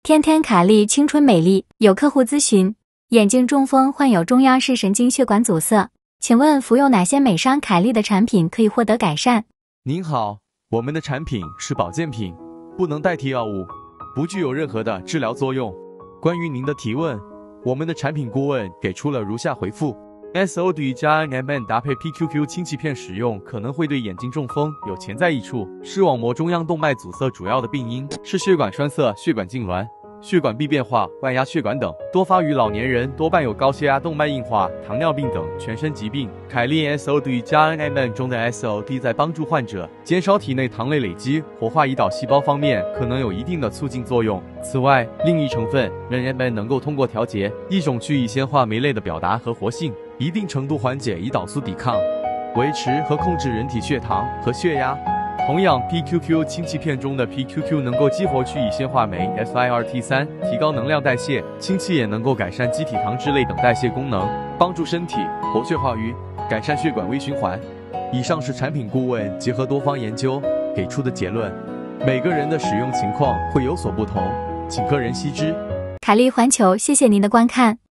天天卡利青春美丽，有客户咨询眼睛中风，患有中央视神经血管阻塞，请问服用哪些美商凯利的产品可以获得改善？ 您好，我们的产品是保健品，不能代替药物，不具有任何的治疗作用。关于您的提问，我们的产品顾问给出了如下回复。SOD 加 NMN 搭配 PQQ 氢气片使用可能会对眼睛中风有潜在益处。视网膜中央动脉阻塞主要的病因是血管栓塞、血管痉挛、血管壁变化、外压血管等，多发于老年人，多伴有高血压、动脉硬化、糖尿病等全身疾病。凯利 SOD 加 NMN 中的 SOD 在帮助患者减少体内糖类累积、活化胰岛细胞方面可能有一定的促进作用。此外，另一成分 NMN 能够通过调节一种去乙酰化酶类的表达和活性，一定程度缓解胰岛素抵抗，维持和控制人体血糖和血压。同样 ，PQQ 氢气片中的 PQQ 能够激活去乙酰化酶 FIRT3，提高能量代谢。氢气也能够改善基体糖质类等代谢功能，帮助身体活血化瘀，改善血管微循环。以上是产品顾问结合多方研究给出的结论，每个人的使用情况会有所不同，请个人悉知。 凯利环球，谢谢您的观看。